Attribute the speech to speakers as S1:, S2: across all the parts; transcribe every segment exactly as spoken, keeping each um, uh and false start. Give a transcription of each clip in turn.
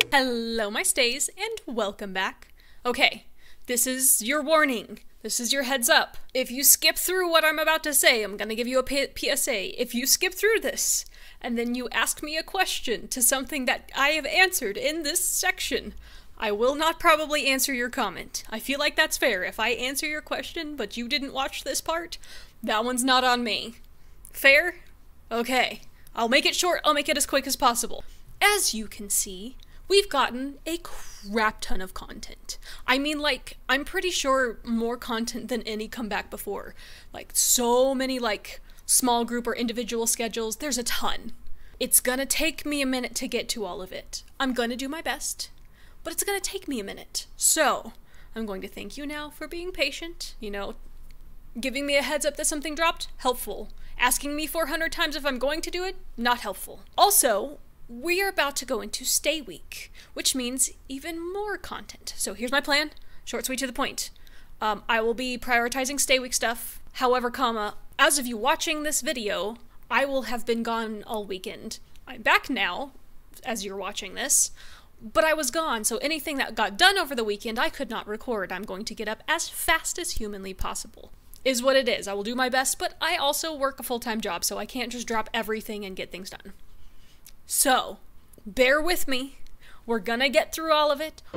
S1: Hello, my stays, and welcome back. Okay, this is your warning. This is your heads up. If you skip through what I'm about to say, I'm gonna give you a P S A. If you skip through this, and then you ask me a question to something that I have answered in this section, I will not probably answer your comment. I feel like that's fair. If I answer your question, but you didn't watch this part, that one's not on me. Fair? Okay. I'll make it short, I'll make it as quick as possible. As you can see, we've gotten a crap ton of content. I mean, like, I'm pretty sure more content than any comeback before. Like, so many, like, small group or individual schedules. There's a ton. It's gonna take me a minute to get to all of it. I'm gonna do my best, but it's gonna take me a minute. So, I'm going to thank you now for being patient, you know, giving me a heads up that something dropped, helpful. Asking me four hundred times if I'm going to do it, not helpful. Also, we are about to go into Stay Week, which means even more content. So here's my plan, short, sweet, to the point. Um, I will be prioritizing Stay Week stuff. However, comma, as of you watching this video, I will have been gone all weekend. I'm back now, as you're watching this, but I was gone, so anything that got done over the weekend I could not record. I'm going to get up as fast as humanly possible. Is what it is. I will do my best, but I also work a full-time job, so I can't just drop everything and get things done. So, bear with me. We're gonna get through all of it.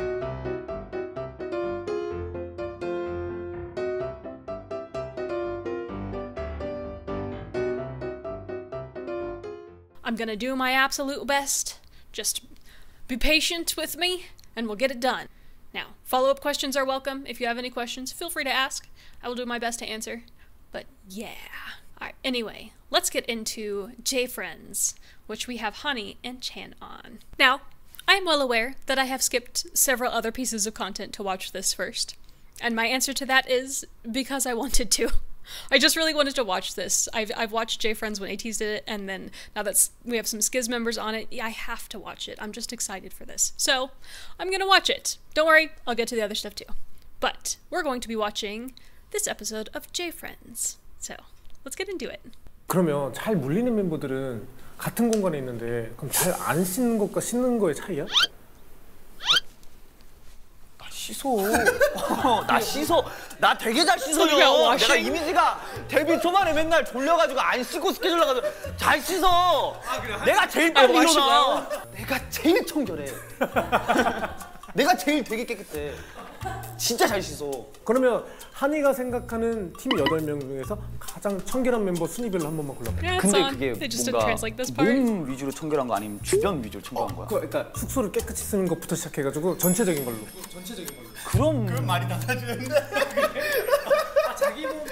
S1: I'm gonna do my absolute best. Just be patient with me, and we'll get it done. Now, follow-up questions are welcome. If you have any questions, feel free to ask. I will do my best to answer. But yeah. Alright, anyway, let's get into J-Friends, which we have Honey and Chan on. Now, I am well aware that I have skipped several other pieces of content to watch this first. And my answer to that is because I wanted to. I just really wanted to watch this. I've, I've watched J-Friends when ATEEZ did it, and then now that we have some Skiz members on it, I have to watch it. I'm just excited for this. So, I'm gonna watch it. Don't worry, I'll get to the other stuff too. But, we're going to be watching this episode of J-Friends. So, let's get into it.
S2: 그러면 잘 물리는 멤버들은 같은 공간에 있는데 그럼 잘 안 씻는 것과 씻는 거의 차이야?
S3: 씻어. 나 씻어. 나 되게 잘 씻어요. 내가 이미지가 데뷔 초반에 맨날 졸려가지고 안 씻고 스케줄 나가서 잘 씻어. 아, 그래? 내가 제일 빨리 일어나. 내가 제일 청결해. 내가 제일 되게 깨끗해. 진짜 잘 씻어.
S2: 그러면 한이가 생각하는 팀 여덟 명 중에서 가장 청결한 멤버 순위별로 한 번만 골라봐.
S1: Yeah,
S3: 근데
S1: on.
S3: 그게
S1: 뭔가
S3: 몸 위주로 청결한 거 아니면 주변 위주로 청결한 거야?
S2: 어, 그러니까 숙소를 깨끗이 쓰는 것부터 시작해가지고 전체적인 걸로. 전체적인 걸로.
S3: 그럼
S4: 그럼 말이 달라지는데. 자기 몸.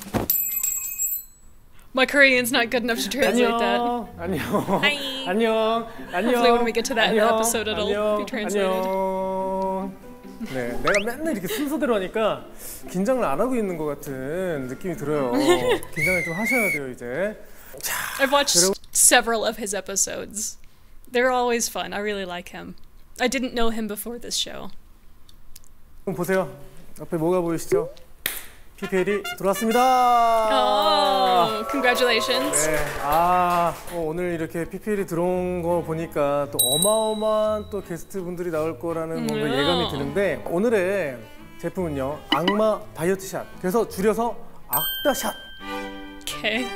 S1: My Korean's not good enough to translate that.
S2: 안녕.
S1: Hi.
S2: 안녕. 안녕.
S1: Hopefully when we get to that in the
S2: 안녕.
S1: episode it'll
S2: 안녕.
S1: be translated.
S2: 안녕. 네, 내가 맨날 이렇게 순서대로 하니까 긴장을 안 하고 있는 것 같은 느낌이 들어요. 긴장을 좀 하셔야 돼요, 이제. 자,
S1: I've watched
S2: 그리고...
S1: several of his episodes. They're always fun. I really like him. I didn't know him before this show.
S2: 보세요. 앞에 뭐가 보이시죠? 피피엘이 들어왔습니다.
S1: Oh, congratulations.
S2: 네, 아 어, 오늘 이렇게 피피엘이 들어온 거 보니까 또 어마어마한 또 게스트 분들이 나올 거라는 뭔가 예감이 드는데 오늘의 제품은요 악마 다이어트 샷. 그래서 줄여서 악다샷.
S1: Okay.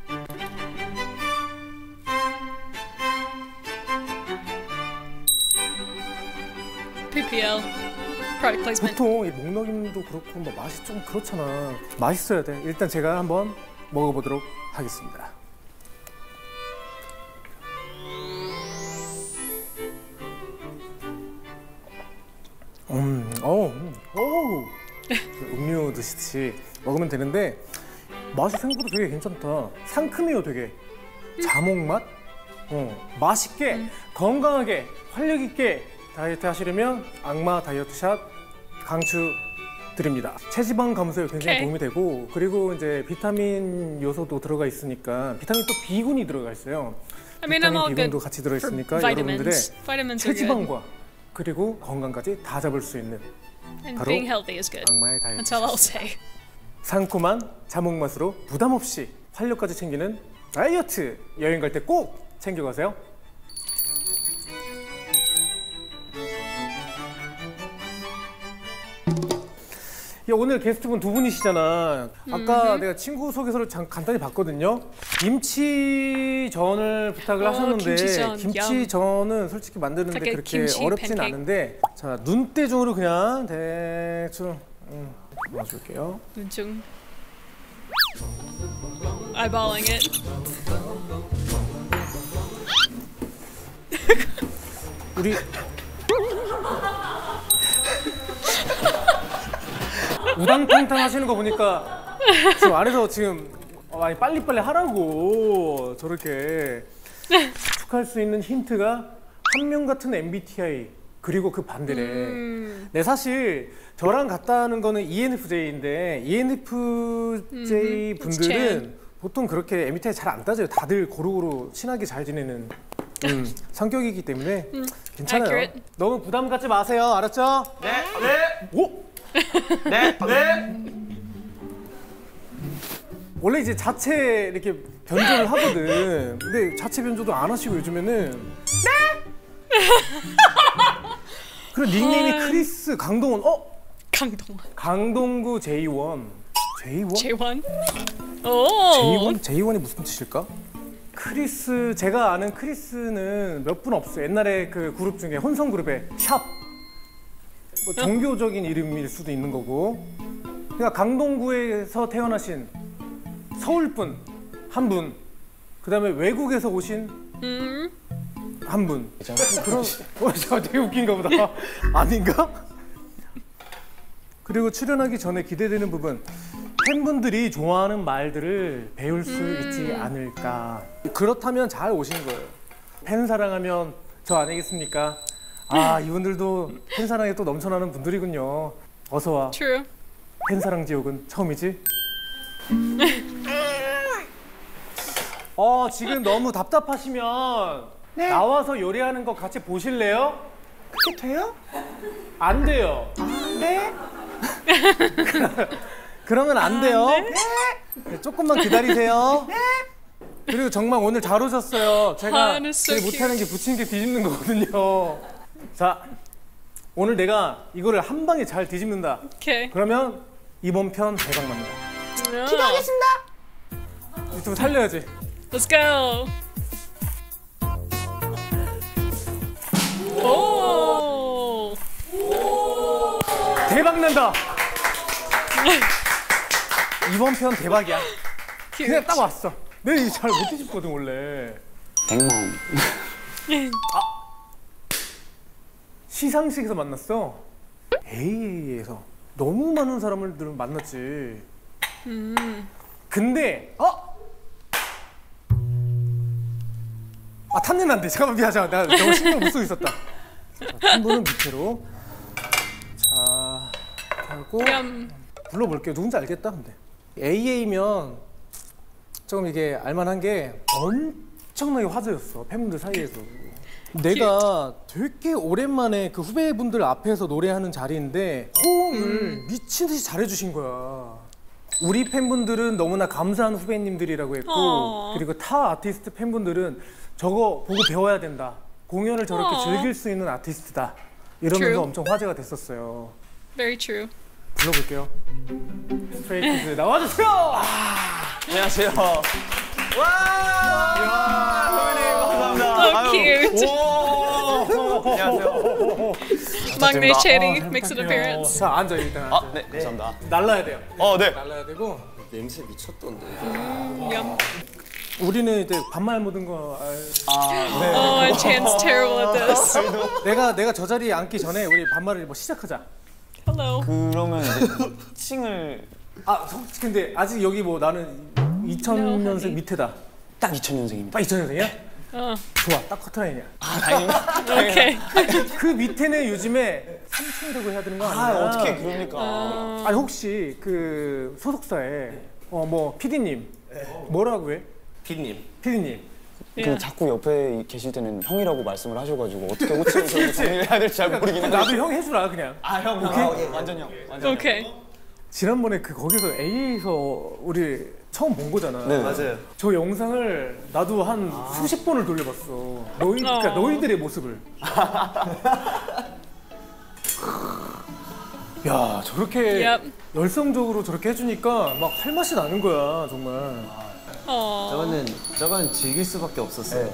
S1: 피피엘. Product placement.
S2: 보통 이 목넘김도 그렇고 뭐 맛이 좀 그렇잖아. 맛있어야 돼. 일단 제가 한번 먹어보도록 하겠습니다. 음, 어, 오, 음료 드시듯이 먹으면 되는데 맛이 생각보다 되게 괜찮다. 상큼해요, 되게. 자몽 맛? 어, 맛있게, 음. 건강하게, 활력 있게 다이어트 하시려면 악마 다이어트 샷 강추드립니다. 체지방 감소에 굉장히
S1: okay.
S2: 도움이 되고 그리고 이제 비타민 요소도 들어가 있으니까 비타민 또 B군이 들어가 있어요.
S1: I mean,
S2: 비타민 B군도 같이 들어 있으니까 여러분들의 체지방과 그리고 건강까지 다 잡을 수 있는
S1: And
S2: 바로
S1: being healthy is good.
S2: 악마의 다이어트
S1: That's all I'll say.
S2: 상큼한 자몽 맛으로 부담 없이 활력까지 챙기는 다이어트 여행 갈 때 꼭 챙겨가세요. 오늘 게스트분 두 분이시잖아. 아까
S1: 음.
S2: 내가 친구 소개서를 잠, 간단히 봤거든요. 김치전을 부탁을
S1: 어,
S2: 하셨는데
S1: 김치전,
S2: 김치전은 솔직히 만드는데
S1: 되게
S2: 그렇게
S1: 김치
S2: 어렵진
S1: 팬케이크.
S2: 않은데 자 눈대중으로 그냥 대충 음, 넣어줄게요.
S1: 눈중. Eyeballing it.
S2: 우리 우당탕탕 하시는 거 보니까 지금 안에서 지금 많이 빨리빨리 하라고 저렇게 축할 수 있는 힌트가 한명 같은 엠비티아이 그리고 그 반대래.
S1: 음.
S2: 네 사실 저랑 같다는 거는 이엔에프제이인데 이엔에프제이
S1: 음,
S2: 분들은 보통 그렇게 엠비티아이 잘 안 따져요. 다들 고루고루 친하게 잘 지내는 음, 성격이기 때문에
S1: 음,
S2: 괜찮아요.
S1: accurate.
S2: 너무 부담 갖지 마세요. 알았죠?
S3: 네, 네,
S2: 오!
S3: 네, 네.
S2: 원래 이제 자체 이렇게 변조를 하거든. 근데 자체 변조도 안 하시고 요즘에는 네? 그리고 닉네임이 크리스 강동원. 어?
S1: 강동원.
S2: 강동구 제이원. 제이원?
S1: 제이원. 오.
S2: 제이원? 제이원이 무슨 뜻일까? 크리스, 제가 아는 크리스는 몇 분 없어요. 옛날에 그 그룹 중에 혼성 그룹의 샵. 뭐 종교적인 이름일 수도 있는 거고. 그러니까 강동구에서 태어나신 서울분 한 분, 그 다음에 외국에서 오신
S1: 음.
S2: 한 분. 그런, 어, 저 되게 웃긴가 보다. 아닌가? 그리고 출연하기 전에 기대되는 부분. 팬분들이 좋아하는 말들을 배울 수
S1: 음.
S2: 있지 않을까. 그렇다면 잘 오신 거예요. 팬 사랑하면 저 아니겠습니까? 아, 이분들도 팬 사랑에 또 넘쳐나는 분들이군요. 어서 와.
S1: True.
S2: 팬 사랑 지옥은 처음이지? 어, 지금 너무 답답하시면 나와서 요리하는 거 같이 보실래요?
S3: 그게 돼요?
S2: 안 돼요.
S3: 네.
S2: 그러면 안 돼요. 네, 조금만 기다리세요. 그리고 정말 오늘 잘 오셨어요. 제가
S1: 아, that's so
S2: 제일 못하는 게 부침개 뒤집는 거거든요. 자, 오늘 내가 이거를 한 방에 잘 뒤집는다.
S1: Okay.
S2: 그러면 이번 편 대박 납니다.
S1: 기도하겠습니다.
S2: 유튜브 살려야지.
S1: Let's go. 오.
S2: 대박 난다. 이번 편 대박이야. 그냥 딱 왔어. 내가 이거 잘 못 뒤집거든 원래.
S3: 백만.
S2: 시상식에서 만났어. 에이에이에서 너무 많은 사람을 만났지.
S1: 음.
S2: 근데 어? 아 탐내는 안 돼. 잠깐만 미안 잠깐. 내가 너무 신경 못 쓰고 있었다. 자, 한 분은 밑으로. 자 하고
S1: 그럼
S2: 불러볼게요. 누군지 알겠다 근데. 에이에이면 조금 이게 알만한 게 엄청나게 화제였어 팬분들 사이에서. 내가 되게 오랜만에 그 후배분들 앞에서 노래하는 자리인데 호응을
S1: 음.
S2: 미친 듯이 잘해주신 거야. 우리 팬분들은 너무나 감사한 후배님들이라고 했고
S1: 어.
S2: 그리고 타 아티스트 팬분들은 저거 보고 배워야 된다. 공연을 저렇게
S1: 어.
S2: 즐길 수 있는 아티스트다. 이러면서
S1: True.
S2: 엄청 화제가 됐었어요.
S1: very true.
S2: 불러볼게요. 스트레이키즈 나와주세요.
S3: 안녕하세요. 와! 선배님 감사합니다.
S1: So cute.
S3: 오! 안녕하세요.
S1: 막내 체리
S2: 어,
S1: makes an
S2: 부탁해요.
S1: appearance.
S2: 자 앉아 일단.
S3: 아, 네, 감사합니다.
S2: 날라야 돼요.
S3: 어, 네.
S2: 날라야 되고.
S4: 냄새 미쳤던데.
S1: Yum.
S2: 우리는 이제 반말 모든 거. 알...
S1: Oh, and Chan's terrible at this.
S2: 내가 내가 저 자리에 앉기 전에 우리 반말을 뭐 시작하자.
S1: Hello.
S3: 그러면 이제 칭을
S2: 아 솔직히 근데 아직 여기 뭐 나는 이천 년생 밑에다.
S3: 딱 이천 년생입니다.
S2: 딱 이천 년생이야?
S1: 어.
S2: 좋아, 딱 커트라인이야.
S3: 아, 다행입니다.
S1: Okay.
S2: 그 밑에는 요즘에 삼촌이라고 해야 되는 거 아니야?
S3: 아, 어떻게 그럽니까?
S2: 아니 혹시 그 소속사에 어 뭐 피디님 뭐라고 해?
S4: 피디님.
S2: 피디님.
S3: 근데 자꾸 옆에 계실 때는 형이라고 말씀을 하셔가지고 어떻게 호칭을 정리를 해야 될지 잘 모르긴
S2: 나도
S3: 하는데.
S2: 형 해주라 그냥.
S3: 아, 형,
S2: 오케이?
S3: 아, 오케이. 완전 형. 완전
S1: Okay.
S2: 지난번에 그 거기서 에이에이에서 우리 처음 본 거잖아.
S3: 네.
S4: 맞아요.
S2: 저 영상을 나도 한 수십 번을 돌려봤어. 너희 그러니까
S1: 어.
S2: 너희들의 모습을. 야 저렇게
S1: Yep.
S2: 열성적으로 저렇게 해주니까 막 할 맛이 나는 거야 정말.
S1: Aww.
S4: 저거는 저건 즐길 수밖에 없었어요.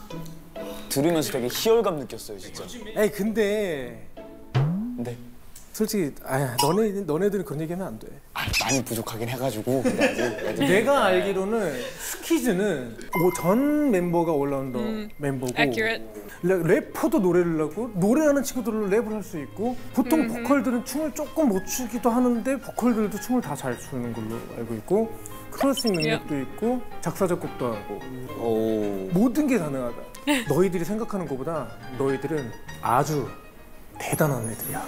S3: 들으면서 되게 희열감 느꼈어요 진짜.
S2: 에이 근데
S3: 근데
S2: 솔직히 아 너네 너네들은 그런 얘기하면 안 돼.
S3: 아, 많이 부족하긴 해가지고 근데 아직, 아직.
S2: 내가 알기로는 스키즈는 뭐 전 멤버가 올라운더 멤버고
S1: Accurate.
S2: 래- 래퍼도 노래를 하고 노래하는 친구들은 랩을 할 수 있고 보통 보컬들은 춤을 조금 못 추기도 하는데 보컬들도 춤을 다 잘 추는 걸로 알고 있고 크로싱 능력도 있고 작사 작곡도 하고
S3: 오.
S2: 모든 게 가능하다. 너희들이 생각하는 것보다 너희들은 아주 대단한 애들이야.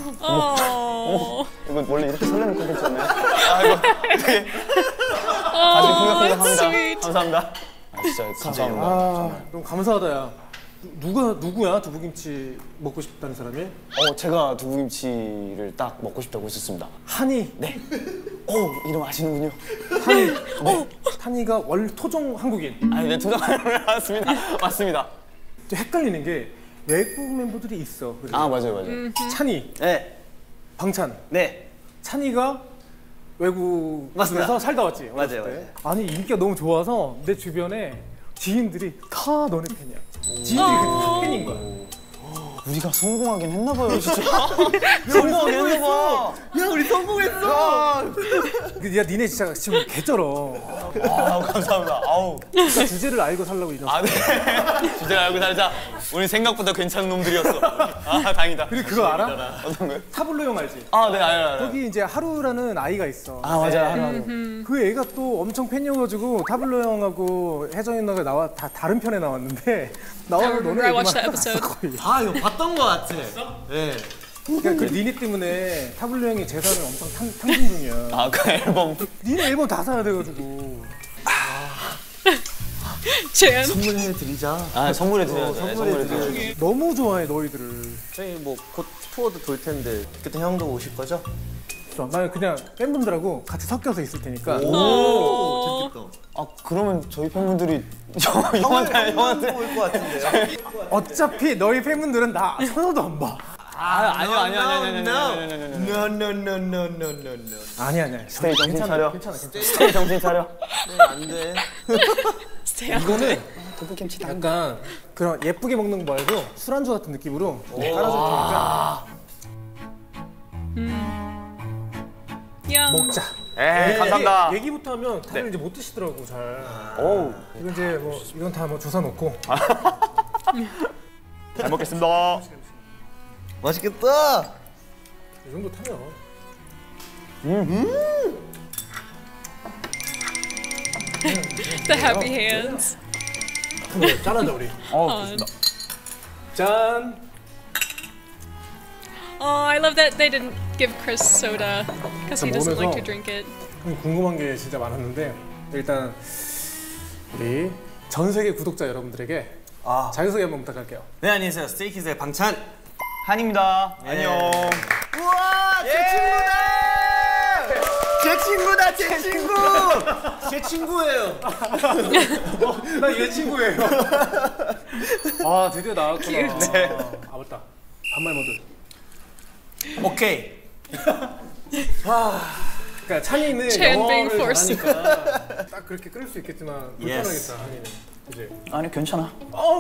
S1: Oh.
S3: 이거 원래 이렇게 설레는 콘텐츠였나요? 아 이거 되게 다시
S1: Oh,
S3: 공격합니다.
S1: that's sweet.
S3: 감사합니다. 아 진짜 감사합니다.
S2: 아, 너무 감사하다 야. 누가 누구야 두부김치 먹고 싶다는 사람이?
S3: 어 제가 두부김치를 딱 먹고 싶다고 했었습니다.
S2: 한이.
S3: 네. 오 이름 아시는군요.
S2: 한이. 네. 한이가 월 토종 한국인.
S3: 아니 네 투자하는 맞습니다. 맞습니다.
S2: 좀 헷갈리는 게 외국 멤버들이 있어. 그래서
S3: 아 맞아요 맞아요.
S2: 찬이,
S3: 네.
S2: 방찬.
S3: 네.
S2: 찬이가 외국에서
S3: 맞습니다.
S2: 살다 왔지. 어렸을
S3: 맞아요,
S2: 때. 아니 인기가 너무 좋아서 내 주변에 지인들이 다 너네 팬이야. 지인들이 다 팬인 거야.
S3: 우리가 성공하긴 했나봐요 진짜. 성공하긴 했나봐.
S4: 야 우리 성공했어.
S2: 야 니네 진짜 지금 개쩔어.
S3: 아 감사합니다. 아우.
S2: 진짜 주제를 알고 살라고 이런.
S3: 아 네. 주제를 알고 살자. 우리 생각보다 괜찮은 놈들이었어. 아 다행이다.
S2: 그리고 그거 알아?
S3: 어떤 거요?
S2: 타블로 형 알지?
S3: 아 네 알아요 알아요.
S2: 거기 이제 하루라는 아이가 있어.
S3: 아 맞아요 하루 하루.
S2: 그 애가 또 엄청 팬이어가지고 타블로 형하고 혜정이 누나가 나와 다 다른 편에 나왔는데 나와서
S1: I
S2: 너네
S1: remember I
S2: 얘기만
S1: watched that
S2: 하고
S1: episode.
S2: 났어, 거의.
S4: 아 이거 봤던 거 같아. 네.
S2: 그러니까 그 니네 때문에 타블로 형이 재산을 엄청 탕, 탕진 중이야.
S3: 아 그 앨범.
S2: 니네 앨범 다 사야 돼가지고.
S1: Chan.
S4: 선물해 드리자.
S3: 아 선물해 드려야죠.
S4: 선물해
S3: 선물해
S4: 드려야죠.
S3: 드려야죠.
S2: 너무 좋아해 너희들을.
S4: 저희 뭐 곧 투어도 돌 텐데 그때 형도 오실 거죠?
S2: 나는 그냥 팬분들하고 같이 섞여서 있을 테니까.
S1: Oh.
S4: 재밌겠다.
S3: 아 그러면 저희 팬분들이 형한테 형한테
S4: 올것 같은데요?
S2: 어차피 너희 팬분들은 나 서로도 안 봐.
S3: 아 아니요 아니요 아니요 아니요 아니요 아니요
S4: No no no no no no no.
S2: 아니 아니야.
S3: 스테이 정신
S2: 괜찮아,
S3: 차려.
S2: 괜찮아 괜찮아.
S3: 스테이 정신 차려.
S4: 안 돼.
S1: Stay out.
S2: 이거는
S3: 두부김치 다.
S2: 약간 그런 예쁘게 먹는 거 말고 술안주 같은 느낌으로 깔아줄 테니까
S1: Yum.
S2: 먹자.
S3: 에이 감사합니다.
S2: 얘기, 얘기부터 하면 다들 이제 못 드시더라고 잘.
S3: 오.
S2: 이건 이제 뭐 이건 다 뭐 조사 놓고.
S3: 잘 먹겠습니다.
S4: 맛있겠다.
S2: 이 정도 타면.
S1: The happy hands.
S2: 그럼 짠하자 우리.
S3: 어 좋습니다.
S2: 짠.
S1: Oh, I love that they didn't give Chris soda because he doesn't like to
S2: 먹으면서-
S1: drink it.
S2: 궁금한 게 진짜 많았는데 일단 우리 전 세계 구독자 여러분들에게
S4: 아.
S2: 자기소개 한번 부탁할게요.
S4: 네 안녕하세요. 스테이키즈의 방찬.
S3: 한입니다. 안녕.
S4: 우와 제 친구다. 제 친구다 제 친구. 제 친구예요.
S2: 나 얘 친구예요. 아 드디어 나왔구나.
S3: 네.
S2: 아 맞다. 반말 모드.
S4: 오케이.
S2: 그러니까 찬이는
S1: Chan being
S2: 영어를
S1: forced.
S2: 잘하니까 딱 그렇게 끌을 수 있겠지만 불편하겠다
S4: Yes.
S2: 한이는. 그지?
S3: 아니 괜찮아.
S2: 어우.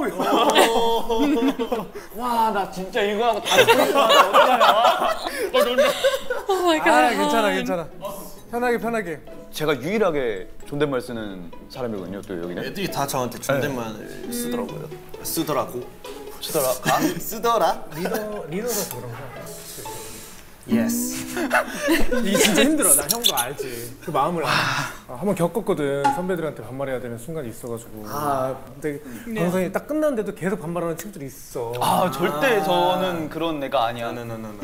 S3: 와 나 진짜 이거 하고 다 듣고 있어. 어떡하냐.
S1: Oh my god.
S2: 아 괜찮아 괜찮아. 편하게 편하게.
S3: 제가 유일하게 존댓말 쓰는 사람이거든요. 또 여기는.
S4: 애들이 다 저한테 존댓말을 쓰더라고요. 쓰더라고. 쓰더라. 아? 쓰더라.
S2: 리더 리더라서 그런가.
S4: 예스.
S2: 이게 진짜 힘들어. 나 형도 알지. 그 마음을 알아. 아, 한번 겪었거든. 선배들한테 반말해야 되는 순간이 있어가지고. 아, 근데 방송이 딱 끝났는데도 계속 반말하는 친구들이 있어.
S3: 아 절대 저는 그런 애가 아니야.
S4: 노노노노.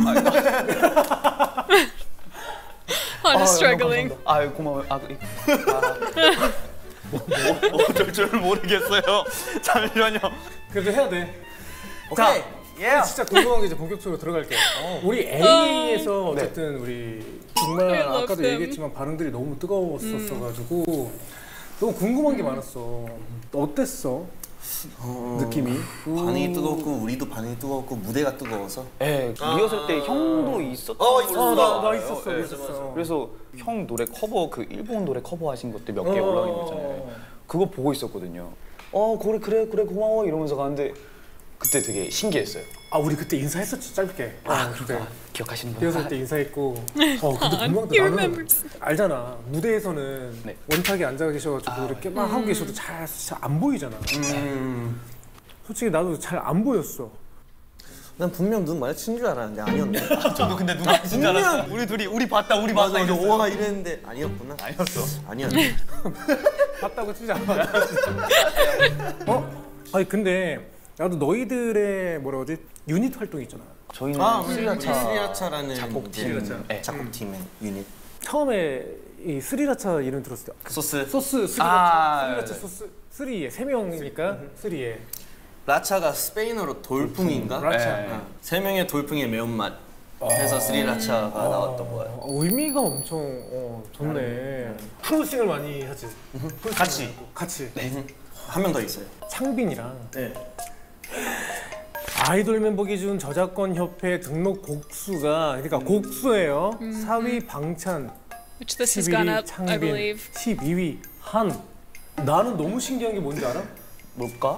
S1: I'm just struggling.
S3: 아 고마워요. 아, 이- 아. 뭐, 뭐 어쩔 줄 모르겠어요. 잠시만요.
S2: 그래도 해야 돼.
S4: 오케이. 예.
S2: 진짜 궁금한 게 이제 본격적으로 들어갈게요. 우리 에이에서 어쨌든 우리 정말
S1: I love
S2: 아까도
S1: them.
S2: 얘기했지만 반응들이 너무 뜨거웠었어가지고 너무 궁금한 게 많았어. 어땠어?
S4: 어,
S2: 느낌이?
S4: 반응이 뜨겁고 우리도 반응이 뜨겁고 무대가 뜨거워서.
S3: 네, 리허설 때 형도 있었던
S4: 어,
S3: 걸로
S4: 있었어.
S2: 나, 나
S3: 알아요.
S2: 있었어,
S3: 네.
S2: 있었어.
S3: 그래서 형 노래 커버 그 일본 노래 커버하신 것들 몇 개
S2: 어.
S3: 올라와 있는 거잖아요. 그거 보고 있었거든요. 어 그래 그래 그래 고마워 이러면서 가는데 그때 되게 신기했어요.
S2: 아 우리 그때 인사했었지 짧게.
S3: 아
S2: 어,
S3: 그렇다. 기억하시는 거.
S2: 리허설 때 인사했고. 어 근데 분명히
S1: He
S2: 나는
S1: remembers.
S2: 알잖아. 무대에서는
S3: 네.
S2: 원탁에 앉아 계셔가지고
S3: 아,
S2: 이렇게 막 하고 계셔도 잘 안 보이잖아.
S4: 음.
S2: 솔직히 나도 잘 안 보였어.
S4: 난 분명 눈 마주친 줄 알았는데 아니었네.
S3: 저도 근데 누가 진짜 알았어. 우리 둘이 우리 봤다 우리 봤다
S4: 맞아,
S3: 이랬어요.
S4: 와 이랬는데 아니었구나.
S3: 아니었어.
S4: 아니었네.
S2: 봤다고 치지 않아. 어? 아니 근데 나도 너희들의 뭐라 그러지? 유닛 활동 있잖아.
S3: 저희는
S4: 아,
S3: 스리라차
S4: 스리라차라는
S3: 작곡팀.
S4: 이제
S3: 네.
S4: 작곡팀의 유닛.
S2: 처음에 이 스리라차 이름 들었을 때
S4: 소스.
S2: 소스 스리라차
S3: 아,
S2: 스리라차
S3: 네.
S2: 소스 쓰리에 세 명이니까 쓰리에
S4: 라차가 스페인어로 돌풍인가?
S2: 라차.
S3: 네.
S4: 어, 세 명의 돌풍의 매운맛 해서 스리라차가 나왔던 거예요.
S2: 어, 의미가 엄청 어, 좋네. 프로듀싱을 많이 하지.
S4: 같이.
S2: 같이.
S4: 한 명 더 있어요.
S2: 창빈이랑
S4: 네.
S2: 아이돌 멤버 기준 저작권 협회 등록 곡수가 그러니까 곡수예요. 사 위 방찬,
S1: Which this has
S2: 십일
S1: gone
S2: 위
S1: up, I
S2: 창빈,
S1: believe.
S2: 십이 위 한. 나는 너무 신기한 게 뭔지 알아?
S3: 뭘까?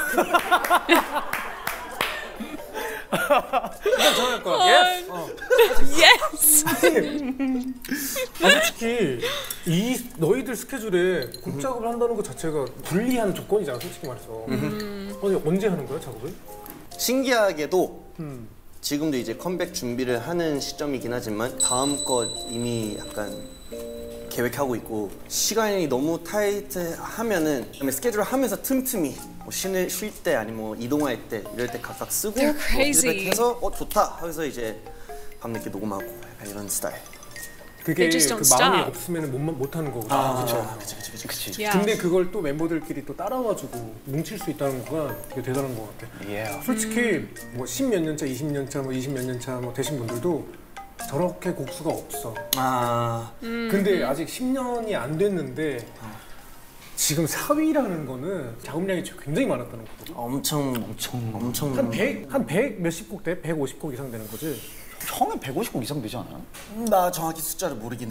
S2: 일단 전화할 거야.
S1: Yes!
S2: 아, 솔직히 이 너희들 스케줄에 곡 작업을 한다는 것 자체가 불리한 조건이잖아, 솔직히 말해서. 아니 언제 하는 거야 작업을?
S4: 신기하게도
S2: 음.
S4: 지금도 이제 컴백 준비를 하는 시점이긴 하지만 다음 거 이미 약간 계획하고 있고 시간이 너무 타이트하면은 그다음에 스케줄을 하면서 틈틈이 뭐 쉬는 쉴 때 아니면 뭐 이동할 때 이럴 때 각각 쓰고
S1: They're
S4: 뭐
S1: crazy.
S4: 피드백해서 어 좋다 하면서 이제 밤늦게 녹음하고 약간 이런 스타일.
S2: 그게
S1: They just
S2: 그
S1: don't
S2: 마음이
S1: stop.
S2: 없으면 못, 못 하는 거거든.
S4: 그렇죠. 그치 그치 그치 그치.
S1: Yeah.
S2: 근데 그걸 또 멤버들끼리 또 따라와주고 뭉칠 수 있다는 거가 되게 대단한 것 같아.
S3: 예.
S2: 솔직히 뭐 십몇 년 차, 이십 년 차, 뭐 이십 몇 년 차 뭐 되신 분들도 저렇게 곡수가 없어.
S4: 아
S2: 근데 아직 십 년이 안 됐는데 지금 사 위라는 거는 작업량이 굉장히 많았다는 거거든.
S4: 엄청 엄청 엄청
S2: 한 백, 한 백 몇십 곡 돼? 백오십 곡 이상 되는 거지.
S3: 형은 백오십 곡 이상 되지 않아요?
S4: 나 정확히 숫자를 모르긴 해.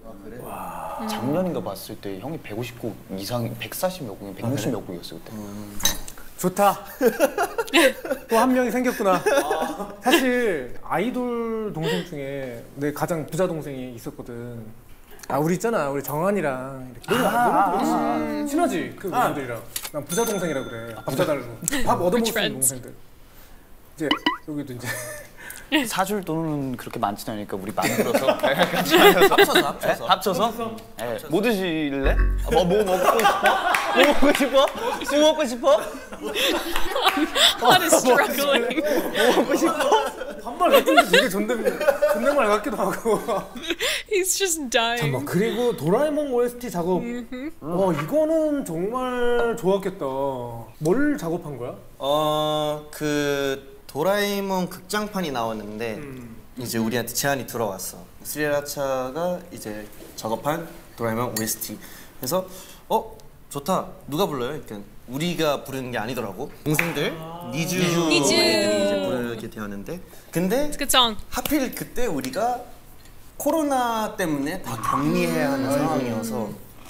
S3: 작년인가 봤을 때 형이 백오십 곡 이상, 백사십 몇 곡, 백육십 몇 곡이었어요 그때.
S2: 좋다. 또 한 명이 생겼구나. 사실 아이돌 동생 중에 내 가장 부자 동생이 있었거든. 아 우리 있잖아, 우리 정한이랑 이렇게 노래 아, 아, 친하지 그 멤버들이랑. 난 부자 동생이라 그래. 밥 사달라고. 밥 얻어먹을 수 있는 동생들. 이제 여기도 이제
S3: 사줄 돈은 그렇게 많지는 않으니까 우리 만들어서 같이 합쳐서 합쳐서 합쳐서 네. 뭐 드실래? 아, 뭐, 뭐 먹고 싶어? 뭐 먹고 싶어? 술 먹고 싶어?
S1: God is struggling.
S3: 뭐 먹고 싶어?
S2: 반말 같은데 되게 존댓말 존댓말 같기도 하고.
S1: He's just dying.
S2: 잠깐만, 그리고 도라에몽 오에스티 작업. 와 이거는 정말 좋았겠다. 뭘 작업한 거야?
S4: 어그 도라에몽 극장판이 나왔는데 이제 우리한테 제안이 들어왔어. 스리라차가 이제 작업한 도라에몽 오에스티. 그래서 어 좋다. 누가 불러요? 그러니까 우리가 부르는 게 아니더라고. 동생들 니즈
S1: 니즈.
S4: 애들이 이제 부르게 되었는데 근데
S1: Good song.
S4: 하필 그때 우리가 코로나 때문에 다 격리해야 하는 상황이어서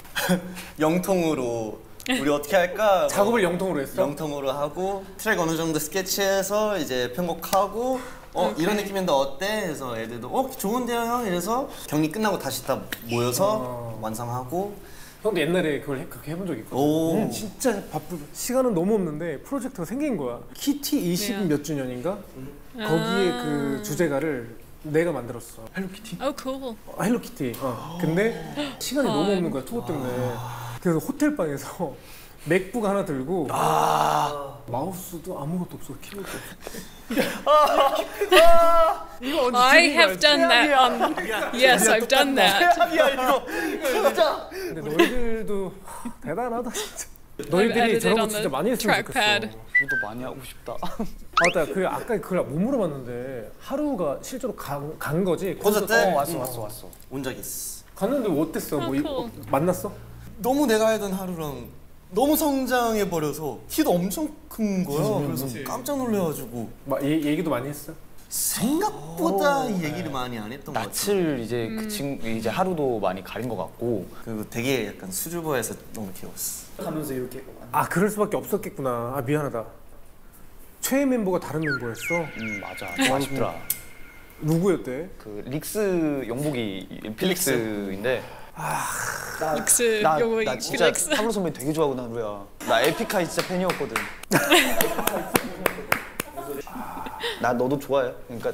S4: 영통으로 우리 어떻게 할까?
S2: 작업을 영통으로 했어?
S4: 영통으로 하고 트랙 어느 정도 스케치해서 이제 편곡하고 어 이런 느낌인데 어때? 해서 애들도 어 좋은데요 형? 이래서 격리 끝나고 다시 다 모여서
S2: 어.
S4: 완성하고
S2: 형도 옛날에 그걸 해, 그렇게 해본 적 있거든.
S4: 오.
S2: 응, 진짜 바쁘. 시간은 너무 없는데 프로젝트가 생긴 거야. 키티 이십 몇 주년인가? 거기에 그 주제가를 내가 만들었어. 헬로키티.
S1: Oh, cool.
S2: 어, 헬로키티. 어. 근데 시간이 너무 없는 거야, 투어 때문에. 그래서 호텔 방에서 맥북 하나 들고 마우스도 아무것도 없어, 키보드 없어. 이거 언제
S1: I
S2: 찍은
S1: have
S2: 거야?
S1: done that. Um, yes, I've done that.
S3: 야 이거 진짜.
S2: 근데 너희들도 대단하다 진짜.
S1: I've
S2: 너희들이
S1: edited
S2: 저런 거
S1: on
S2: 진짜
S1: the
S2: 많이 했으면
S1: trackpad.
S2: 좋겠어.
S3: 저도 많이 하고 싶다.
S2: 맞다. 그 아까 그걸 못 물어봤는데 하루가 실제로 간, 간 거지?
S4: 콘서트?
S3: 어 왔어 왔어 왔어.
S4: 온 적 있어.
S2: 갔는데 뭐 어땠어? 뭐
S1: 아,
S2: 이-
S1: cool.
S2: 만났어?
S4: 너무 내가 알던 하루랑 너무 성장해 버려서 키도 엄청 큰 거야. 그래서 깜짝 놀래가지고
S2: 막 얘, 얘기도 많이 했어?
S4: 생각보다 얘기를 많이 안 했던 것 같아.
S3: 낯을 이제 그 친구 이제 하루도 많이 가린 것 같고
S4: 그리고 되게 약간 수줍어해서 너무 귀여웠어.
S5: 하면서 이렇게
S2: 아 그럴 수밖에 없었겠구나. 아 미안하다. 최애 멤버가 다른 멤버였어?
S3: 음 맞아 좀 아쉽더라.
S2: 누구였대?
S3: 그 릭스 용복이 필릭스인데
S1: 릭스
S3: 나,
S1: 요거
S3: 나 진짜
S1: 필릭스.
S3: 타블로 선배 되게 좋아하고 나루야. 나 에픽하이 진짜 팬이었거든. 나 너도 좋아해. 그러니까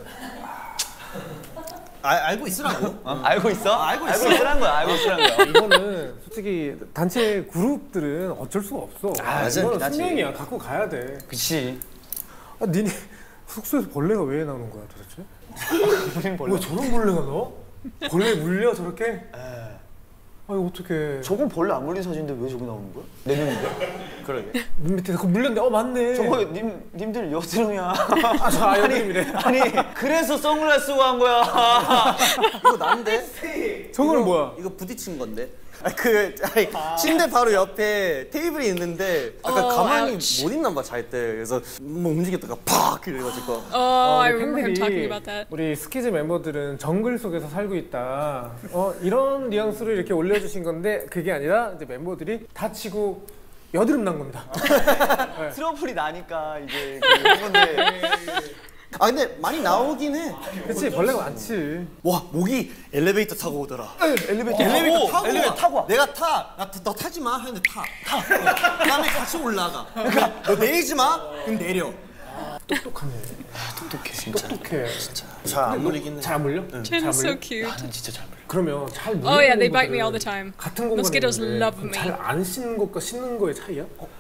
S4: 아, 알고 있으라고?
S3: 어? 알고 있어?
S4: 아, 알고 있어.
S3: 알고 있으란 거야. 알고 있으란 거야.
S2: 이거는 솔직히 단체 그룹들은 어쩔 수가 없어.
S3: 아, 맞아.
S2: 이거는
S3: 맞지.
S2: 숙명이야. 갖고 가야 돼.
S3: 그치.
S2: 아, 니네 숙소에서 벌레가 왜 나오는 거야 도대체? 왜 저런 벌레가 나와? 벌레 물려 저렇게? 아니 어떡해.
S3: 저건 벌레 안 물린 사진인데 왜 저기 나오는 거야? 내 눈인데?
S4: 그러게.
S2: 눈 밑에 그거 물렸는데 어 맞네.
S3: 저거 님, 님들 여드름이야.
S2: 아, 저 아이언님이래.
S3: 아니 그래서 선글라스 쓰고 한 거야.
S4: 이거 난데?
S2: 저거는
S4: 이거,
S2: 뭐야?
S4: 이거 부딪힌 건데. 아, 그 아니, 침대 바로 옆에 테이블이 있는데 약간
S1: 어,
S4: 가만히
S1: ouch.
S4: 못 있나 봐 잘 때. 그래서 뭐 움직였다가 팍 이래가지고.
S1: Oh,
S2: 어,
S1: I
S2: 우리
S1: remember him talking
S2: 팬들이
S1: about that.
S2: 우리 스키즈 멤버들은 정글 속에서 살고 있다. 어 이런 뉘앙스로 이렇게 올려주신 건데 그게 아니라 이제 멤버들이 다치고 여드름 난 겁니다.
S3: 트러플이 나니까 이제 그런 건데.
S4: 아 근데 많이 나오긴 해.
S2: 그치 벌레가 많지.
S4: 와 목이 엘리베이터 타고 오더라.
S3: 엘리베이터
S4: 엘리베이터 타고
S3: 엘리베이터
S4: 와.
S3: 타고 와.
S4: 내가 타. 나, 너 타지 마 하는데 타. 타. 그다음에 같이 올라가. 그러니까 너 내리지 마. 그럼 내려.
S2: 똑똑하네.
S3: 똑똑해 진짜.
S2: 똑똑해.
S4: 잘 안 물리긴 해.
S2: 잘 안 물려?
S1: Chin is so cute.
S3: 나는 진짜 잘 물려.
S2: 그러면 잘 물려.
S1: Oh yeah, they bite me all the time.
S2: 같은 공간에
S1: Mosquitoes
S2: 있는데
S1: love me.
S2: 잘안 씻는 것과 씻는 거의 차이야? 어?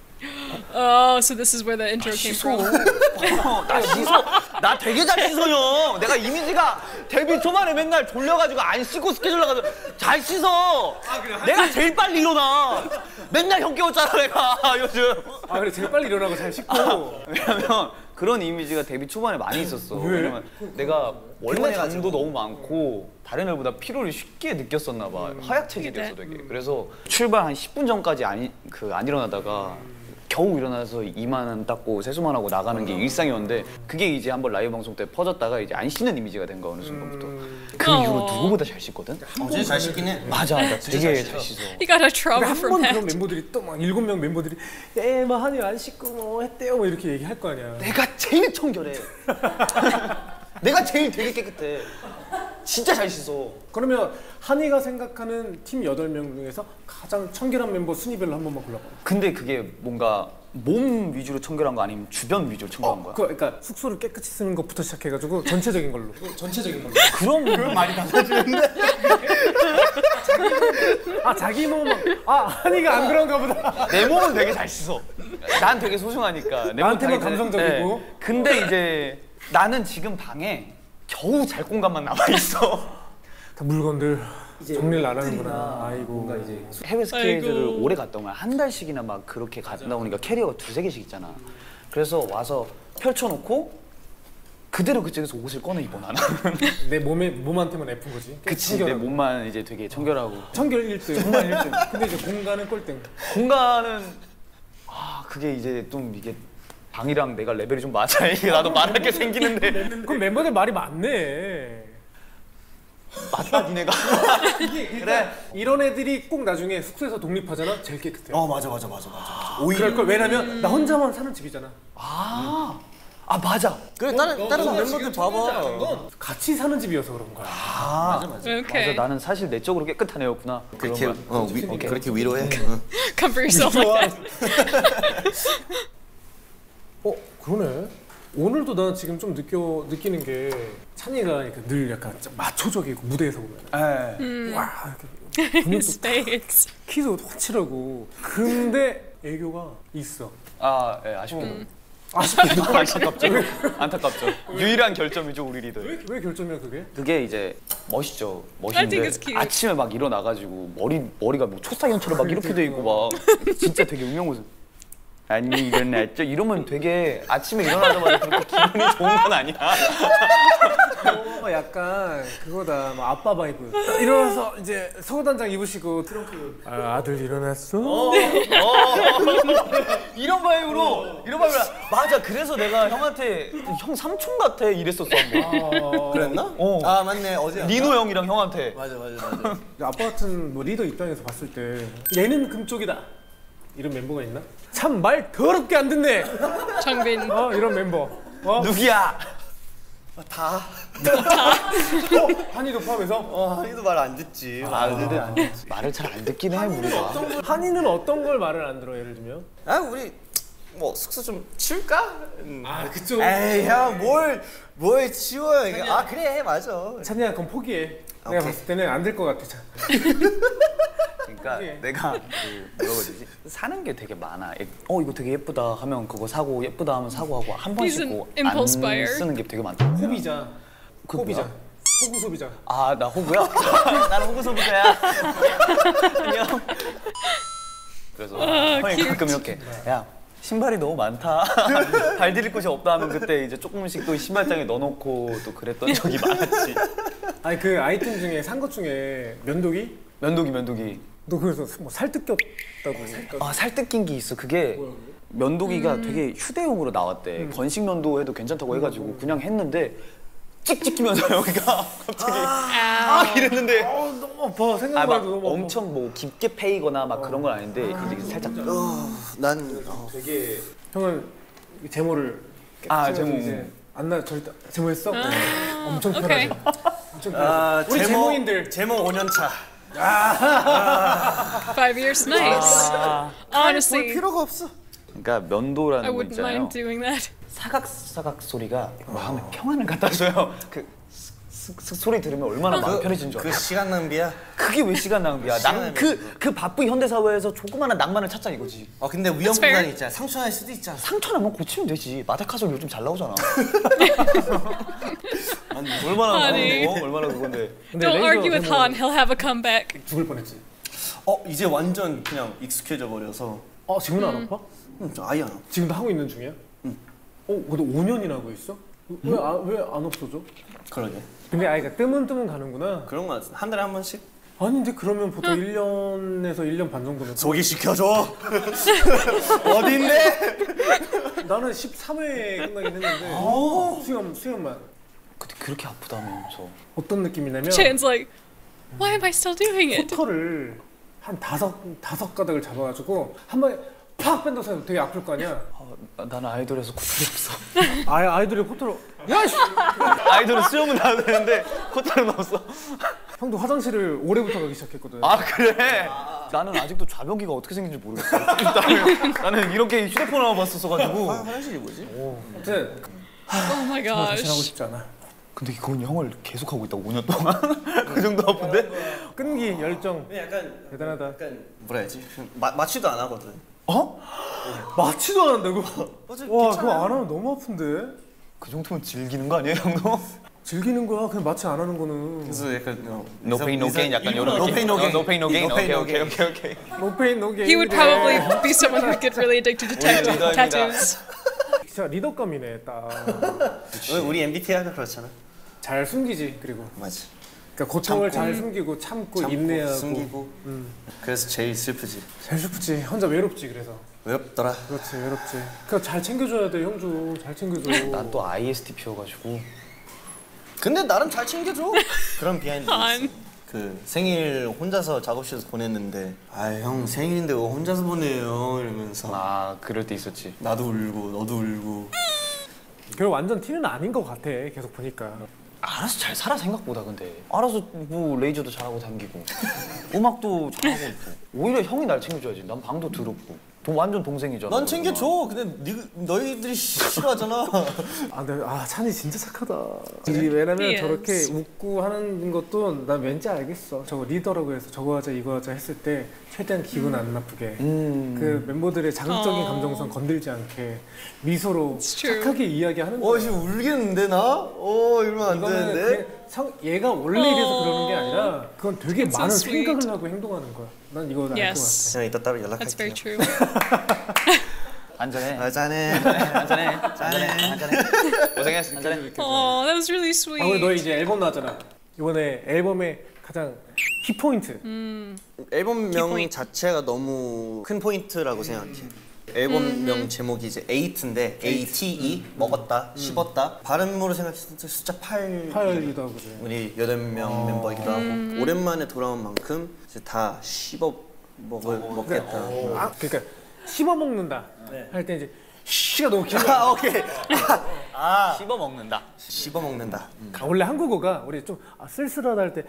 S1: Oh, so this is where the intro came from.
S3: 어, 나 씻어. 나 되게 잘 씻어요. 내가 이미지가 데뷔 초반에 맨날 졸려가지고 안 씻고 스케줄 나가서 잘 씻어. 내가 제일 빨리 일어나. 맨날 형 깨웠잖아 내가 요즘.
S2: 아 그래 제일 빨리 일어나고 잘 씻고.
S3: 왜냐면 그런 이미지가 데뷔 초반에 많이 있었어.
S2: 왜?
S3: 왜냐면 내가 원래 잠도 너무 많고 다른 애보다 피로를 쉽게 느꼈었나 봐. 허약 체질이었어 되게. 그래서 출발 한 십 분 전까지 안, 그, 안 일어나다가 겨우 일어나서 이만 닦고 세수만 하고 나가는 게 일상이었는데 그게 이제 한번 라이브 방송 때 퍼졌다가 이제 안 씻는 이미지가 된 거야 어느 순간부터. 그
S1: 어.
S3: 이후로 누구보다 잘 씻거든?
S4: 어, 진짜 잘 씻긴 해.
S3: 맞아, 나 되게 잘 씻어.
S1: He got a trauma
S2: 한
S1: from
S2: 번 그런
S1: that.
S2: 멤버들이 또 막 일곱 명 멤버들이 에막 한일 안 씻고 뭐 했대요 뭐 이렇게 얘기할 거 아니야.
S3: 내가 제일 청결해. 내가 제일 되게 깨끗해. 진짜 잘 씻어.
S2: 그러면 한이가 생각하는 팀 여덟 명 중에서 가장 청결한 멤버 순위별로 한 번만 골라봐.
S3: 근데 그게 뭔가 몸 위주로 청결한 거 아니면 주변 위주로 청결한 거야?
S2: 그, 그러니까 숙소를 깨끗이 쓰는 것부터 시작해가지고 전체적인 걸로. 전체적인 걸로.
S3: 그럼 그럼 많이 달라지는데?
S2: 아 자기 몸은 아 한이가 안 그런가 보다.
S3: 내 몸은 되게 잘 씻어. 난 되게 소중하니까. 내 몸
S2: 나한테만
S3: 되게 잘-
S2: 감성적이고.
S3: 네. 근데 이제 나는 지금 방에 겨우 잘 공간만 남아 있어.
S2: 다 물건들 정리를 안 하는구나. 아이고.
S3: 해외 스케줄을
S1: 아이고.
S3: 오래 갔다 오면 한 달씩이나 막 그렇게 갔다 오니까 캐리어가 두세 개씩 있잖아. 그래서 와서 펼쳐놓고 그대로 그쪽에서 옷을 꺼내 입어 나는.
S2: 내 몸에 몸한테만 예쁜 거지.
S3: 그치, 내 몸만 이제 되게 청결하고.
S2: 청결 일 등. 정말 일 등. 근데 이제 공간은 꼴등.
S3: 공간은 아 그게 이제 좀 이게 방이랑 내가 레벨이 좀 맞아. 이게 나도 말할 게 생기는데
S2: 그럼 멤버들 말이 많네.
S3: 맞다 니네가. 그래.
S2: 이런 애들이 꼭 나중에 숙소에서 독립하잖아. 제일 깨끗해.
S4: 어 맞아 맞아 맞아 맞아.
S2: 그럴 걸. 왜냐면 나 혼자만 사는 집이잖아.
S3: 아, 아 맞아.
S4: 그래 다른 다른 멤버들 봐봐.
S2: 같이 사는 집이어서 그런 거야.
S3: 아
S1: Okay.
S3: 맞아. 나는 사실 내적으로 깨끗한 애였구나.
S4: 그렇게
S3: 그런 거야.
S4: 어 위, 그렇게 위로해. 응.
S1: Comfort yourself like that.
S2: 어 그러네. 오늘도 나 지금 좀 느껴 느끼는 게 찬이가 그러니까 늘 약간 좀 마초적이고 무대에서 보면
S3: 예.
S2: 와 이렇게 근육도
S1: States.
S2: 키도 확실하고 근데 애교가 있어.
S3: 아, 예, 아쉽게도.
S1: 음.
S2: 아쉽게도
S3: 안타깝죠. 안타깝죠. 유일한 결점이죠 우리 리더.
S2: 왜, 왜 결점이야 그게?
S3: 그게 이제 멋있죠.
S1: I think
S3: 멋있는데
S1: it's cute.
S3: 아침에 막 일어나가지고 머리 머리가 뭐 초사연처럼 막 이렇게 돼 있고 막 진짜 되게 음영모습. 아니 일어났죠? 이러면 되게 아침에 일어나자마자 그렇게 기분이 좋은 건 아니야.
S2: 어, 약간 그거다. 뭐 아빠 바이브. 일어나서 이제 서구단장 입으시고 트렁크. 아, 아들 일어났어?
S3: 어, 어, 이런 바이브로 이런 바이브로 맞아. 그래서 내가 형한테 형 삼촌 같아 이랬었어 한번.
S4: 그랬나?
S3: 어.
S4: 아 맞네 어제.
S3: 니노 형이랑 형한테.
S4: 맞아 맞아 맞아.
S2: 아빠 같은 뭐 리더 입장에서 봤을 때 얘는 금쪽이다. 이런 멤버가 있나? 참 말 더럽게 안 듣네.
S1: 정빈.
S2: 어, 이런 멤버. 어?
S3: 누구야?
S4: 다.
S2: 어, 한이도 포함해서?
S4: 어 한이도 말 안 듣지.
S3: 아, 근데 안 돼. 말을 잘 안 듣긴 해 우리가.
S2: 한이는 어떤 걸 말을 안 들어? 예를 들면?
S4: 아 우리 뭐 숙소 좀 치울까? 음.
S2: 아, 그쪽.
S4: 에이 형뭘뭘 치워요 이게. 아 그래 맞아.
S2: 찬이야, 그럼 포기해. 내가
S4: 오케이.
S2: 봤을 때는 안 될 것 같아. 참.
S3: 그러니까
S2: 예.
S3: 내가 그 뭐라고 해야 되지? 사는 게 되게 많아. 예, 어 이거 되게 예쁘다 하면 그거 사고 예쁘다 하면 사고 하고 한 번
S1: He's
S3: 씩
S1: an
S3: 안
S1: impulse buyer.
S3: 쓰는 게 되게 많다.
S2: 소비자.
S3: 그
S2: 소비자.
S3: 뭐야?
S2: 호구 소비자.
S3: 아 나 호구야? 난 호구 소비자야. 안녕. 그래서 형이 가끔 이렇게 야 신발이 너무 많다. 발 디딜 곳이 없다 하면 그때 이제 조금씩 또 신발장에 넣어놓고 또 그랬던 적이 많았지.
S2: 아니 그 아이템 중에 산 것 중에 면도기?
S3: 면도기 면도기.
S2: 너 그래서 뭐 살뜯 꼈다고.
S3: 아 살 뜯긴 게 있어. 그게 면도기가
S1: 음.
S3: 되게 휴대용으로 나왔대. 건식 면도해도 괜찮다고 해가지고 그냥 했는데 찍찍히면서 여기가 갑자기 아,
S1: 아,
S3: 이랬는데
S2: 어, 너무 아파.
S3: 아,
S2: 생각만
S3: 막
S2: 해도 너무 아파.
S3: 엄청 뭐 깊게 패이거나 막 그런 건 아닌데 이제 살짝
S4: 난 어.
S2: 되게 형은 제모를
S3: 아,
S2: 깨끗이
S3: 제모.
S2: 이제 안나 절대 제모했어?
S1: 아,
S2: 엄청
S1: 오케이.
S2: 편하지. 엄청 편하지.
S4: 아,
S2: 우리
S4: 제모-
S2: 제모인들
S4: 제모 오 년 차.
S1: five years, nice.
S3: 아,
S4: 볼
S1: Honestly,
S4: 필요가 없어.
S3: 그러니까
S1: I
S3: 면도라는 거
S1: wouldn't
S3: 있잖아요.
S1: mind doing that.
S3: 사각사각 소리가 마음에 평안을 갖다 줘요. 그 스, 스, 스 소리 들으면 얼마나 마음 편해진 줄 알아.
S4: 그 시간 낭비야.
S3: 그게 왜 시간 낭비야?
S4: 시간
S3: 그, 그 바쁜 현대 사회에서 조그마한 낭만을 찾자 이거지.
S4: 어 근데 위험
S1: fair.
S4: 구간이 있잖아. 상처 날 수도 있잖아.
S3: 상처 나면 고치면 되지. 마데카솔 요즘 잘 나오잖아.
S4: 아니,
S3: 얼마나
S1: 아니.
S3: 그거, 얼마나 그건데.
S2: 근데
S1: Don't
S2: 레이저
S1: argue with
S2: 제모
S1: Han. He'll have a comeback.
S2: 죽을 뻔했지.
S4: 어 이제 완전 그냥 익숙해져 버려서.
S2: 어, 지금은 안 아파?
S4: 음, 저 아예 안 아파.
S2: 지금도 하고 있는 중이야? 응. 어, 근데 오 년이나 하고 있어? 왜 안 없어져?
S4: 그러게.
S2: 근데 아이가 뜨문뜨문 가는구나.
S4: 그런 거 같아. 한 달에 한 번씩.
S2: 아니 근데 그러면 보통 일 년에서 일 년 반 정도면
S4: 소개시켜줘. 어딘데?
S2: 나는 십삼 회에 끝나긴 했는데 수염, 수염만
S3: 근데 그렇게 아프다면서.
S2: 어떤 느낌이냐면
S1: Chan's like, why am I still doing it?
S2: 코터를 한 다섯, 다섯 가닥을 잡아가지고 한 번에 팍 뺀다고 되게 아플 거 아니야.
S3: 아, 나는 아이돌에서 코털이 없어.
S2: 아, 아이들이 코터로 야씨!
S3: 아이돌은 수염은 나야 되는데 코털은 없어.
S2: 형도 화장실을 올해부터 가기 시작했거든.
S3: 아 그래? 나는 아직도 좌변기가 어떻게 생긴지 모르겠어. 나는, 나는 이렇게 휴대폰을 봤었어가지고.
S4: 화장실이 뭐지?
S2: 아무튼
S1: Oh my
S2: 정말 다시 하고
S1: gosh.
S2: 싶지 않아.
S3: 근데 이건 형을 계속 하고 있다고 오 년 동안? 그 정도 아픈데?
S2: 끈기, 열정
S4: 약간
S2: 대단하다.
S4: 약간 뭐라 해야지? 마, 마취도 안 하거든.
S2: 어? 마취도 안 한다고?
S4: 맞아,
S2: 와,
S4: 괜찮아요.
S2: 그거 안 하면 너무 아픈데?
S3: 그 정도면 즐기는 거 아니에요 형도?
S2: 즐기는 거야. 그냥 마취 안 하는 거는.
S4: 그래서 약간 어,
S3: No pain no gain 약간 이런
S4: No pain no gain.
S3: No pain no gain.
S4: No pain,
S3: 오케이
S4: no
S3: 오케이
S4: gain.
S3: 오케이 오케이.
S2: No pain, no gain.
S1: He would probably be someone who would get really addicted to tattoo-
S3: 리더입니다.
S1: tattoos.
S2: 진짜 리더감이네, 딱.
S4: 우리 엠비티아이가 그렇잖아.
S2: 잘 숨기지, 그리고.
S4: 맞아.
S2: 그러니까 고통을
S4: 참고.
S2: 잘 숨기고 참고,
S4: 참고,
S2: 인내하고.
S4: 숨기고. 그래서 제일 슬프지.
S2: 제일 슬프지. 혼자 외롭지, 그래서.
S4: 외롭더라.
S2: 그렇지, 외롭지. 그거 잘 챙겨줘야 돼, 형주. 잘 챙겨줘.
S3: 난 또 아이에스티피여가지고.
S4: 근데 나름 잘 챙겨줘. 그런 비하인드
S1: 안.
S4: 있어. 그 생일 혼자서 작업실에서 보냈는데 아 형 생일인데 왜 혼자서 보내요 이러면서
S3: 아 그럴 때 있었지.
S4: 나도 울고 너도 울고.
S2: 그리고 완전 티는 아닌 것 같아, 계속 보니까.
S3: 알아서 잘 살아 생각보다 근데. 알아서 뭐 레이저도 잘하고 다니고 음악도 잘하고 있고. 오히려 형이 날 챙겨줘야지. 난 방도 더럽고. 동, 완전 동생이잖아.
S4: 난 챙겨줘. 근데 니, 너희들이 싫어하잖아.
S2: 아, 근데 아 찬이 진짜 착하다. 이- 왜냐면
S1: He
S2: 저렇게
S1: is.
S2: 웃고 하는 것도 난 왠지 알겠어. 저거 리더라고 해서 저거 하자 이거 하자 했을 때 최대한 기분 안 나쁘게
S3: 음.
S2: 그 멤버들의 자극적인
S1: 어.
S2: 감정선 건들지 않게 미소로
S1: It's true.
S2: 착하게 이야기하는
S4: 어
S2: 거야.
S4: 지금 울겠는데 나? 어 이러면 안
S2: 이거는
S4: 되는데.
S2: 그냥 성, 얘가 원래 이래서 그러는 게 아니라 그건 되게
S1: That's so
S2: 많은
S1: sweet.
S2: 생각을 하고 행동하는 거야. 난 이거 알 것
S1: Yes.
S4: 그냥 이따 따로
S1: That's very
S4: 연락할게요.
S1: true.
S3: 안전해.
S4: 아, 짠해.
S3: 안전해. 안전해. 안전해. 고생했어. 안전해.
S1: Oh, that was really sweet.
S2: 아, 우리 너 이제 앨범 나왔잖아. 이번에 앨범의 가장 키포인트.
S1: 음.
S4: 앨범명
S1: 키포인트.
S4: 자체가 너무 큰 포인트라고 생각해. 앨범명 제목이 이제 에잇인데 A T E 먹었다, 씹었다. 발음으로 생각했을 때 숫자 팔.
S2: 팔기도 하고 그래.
S4: 우리 여덟 명 멤버이기도 하고 오랜만에 돌아온 만큼 이제 다 씹어 먹을 먹겠다.
S2: 아, 그러니까 씹어 먹는다. 할 때 이제 씨가 너무 길어.
S4: 아 오케이.
S3: 아, 씹어 먹는다.
S4: 씹어 먹는다.
S2: 아, 원래 한국어가 우리 좀 아, 쓸쓸하다 할 때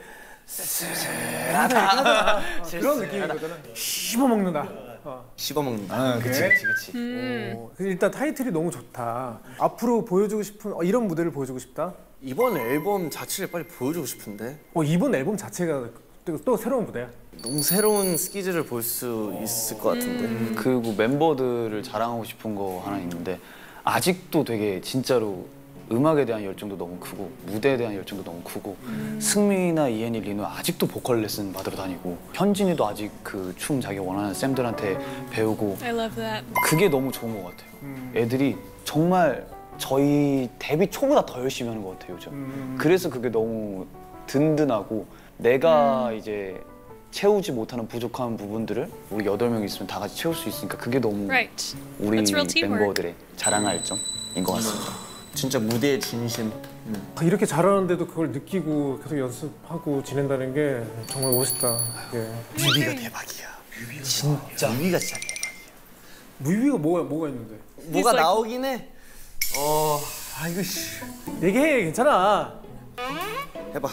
S2: 쓸쓸하다 어, 그런 느낌이거든. 씹어 먹는다. 어.
S4: 씹어 먹는다.
S3: 아, 그치,
S2: 오케이.
S3: 그치, 그치.
S2: 어, 그래서 일단 타이틀이 너무 좋다. 앞으로 보여주고 싶은 어, 이런 무대를 보여주고 싶다.
S4: 이번 앨범 자체를 빨리 보여주고 싶은데
S2: 어, 이번 앨범 자체가 또, 또 새로운 무대야.
S4: 너무 새로운 스키즈를 볼 수 있을 것 같은데.
S3: 그리고 멤버들을 자랑하고 싶은 거 하나 있는데 아직도 되게 진짜로 음악에 대한 열정도 너무 크고 무대에 대한 열정도 너무 크고 승민이나 이엔이, 리노 아직도 보컬 레슨 받으러 다니고 현진이도 아직 그 춤 자기 원하는 쌤들한테 배우고
S1: I love that.
S3: 그게 너무 좋은 것 같아요. 애들이 정말 저희 데뷔 초보다 더 열심히 하는 것 같아요 요즘. 그래서 그게 너무 든든하고 내가 이제 채우지 못하는 부족한 부분들을 우리 여덟 명 있으면 다 같이 채울 수 있으니까 그게 너무
S1: Right.
S3: 우리
S1: That's real teamwork.
S3: 멤버들의 자랑할 점인 것 같습니다.
S4: 진짜 무대의 진심.
S2: 아, 이렇게 잘하는데도 그걸 느끼고 계속 연습하고 지낸다는 게 정말 멋있다. 예.
S4: 뮤비가 대박이야. 진짜. 뮤비가 진짜 대박이야.
S2: 뮤비가 뭐가 뭐가 있는데?
S4: 뭐가
S1: like-
S4: 나오긴 해. 어, 아 이거 씨.
S2: 얘기해, 괜찮아.
S4: 해봐.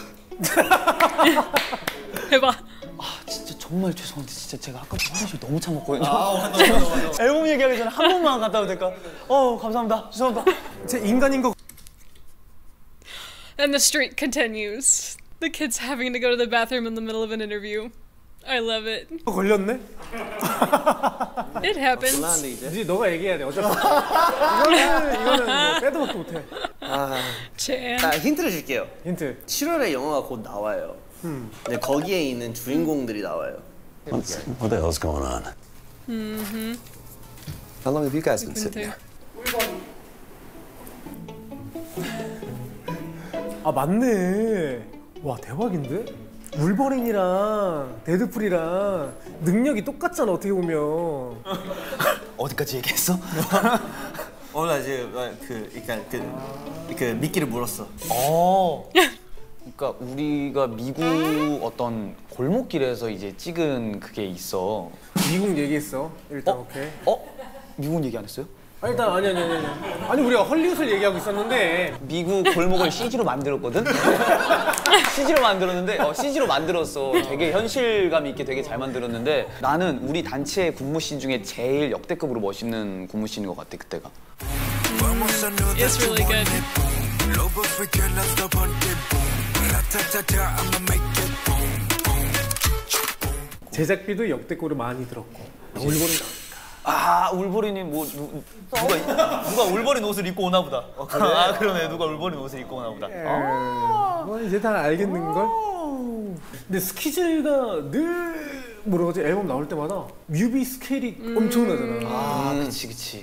S1: 해봐.
S3: 아 진짜 정말 죄송한데 진짜 제가 아까부터 화장실 너무 참았거든요. 앨범 얘기하기 전에 한 번만 갔다 와도 될까? 어 감사합니다. 죄송합니다.
S2: 제 인간인 거.
S1: And the streak continues. The kids having to go to the bathroom in the middle of an interview. I love it.
S2: 걸렸네?
S1: It happens.
S4: 곤란한데 이제.
S2: 이제 너가 얘기해야 돼. 어차피 이거는 이거는 뭐 빼도 박도 못해.
S4: 아,
S1: Chan.
S4: 자 힌트를 줄게요.
S2: 힌트.
S4: 칠월에 영화가 곧 나와요.
S2: 음.
S4: 근데 거기에 있는 주인공들이 나와요.
S5: What's, what the hell's going on?
S1: Mm-hmm.
S5: How long have you guys been sitting
S1: Into-
S5: there?
S2: 아 맞네. 와 대박인데? 울버린이랑 데드풀이랑 능력이 똑같잖아 어떻게 보면.
S3: 어디까지 얘기했어?
S4: 어, 나 이제 그, 그러니까 그, 그 미끼를 물었어.
S3: 어. 그러니까 우리가 미국 어떤 골목길에서 이제 찍은 그게 있어.
S2: 미국 얘기했어. 일단
S3: 어?
S2: 오케이.
S3: 어? 미국 얘기 안 했어요?
S2: 아, 일단 아니 아니 아니 아니. 아니 우리가 헐리우드를 얘기하고 있었는데.
S3: 미국 골목을 씨지로 만들었거든? 씨지로 만들었는데 어, 씨지로 만들었어. 되게 현실감 있게 되게 잘 만들었는데 나는 우리 단체 군무씬 중에 제일 역대급으로 멋있는 군무씬인 것 같아 그때가.
S1: It's really good.
S2: 제작비도 역대급으로 많이 들었고. 울버린
S3: 아 울버린이 뭐 누, 누가 누가 울버린 옷을 입고 오나 보다. 어, 그래? 아 그러네 누가 울버린 옷을 입고 오나 보다.
S2: 아, 뭐 이제 다 알겠는 걸. 근데 스키즈가 늘 뭐라 그러지 앨범 나올 때마다 뮤비 스케일이 엄청나잖아.
S3: 아 그치 그치.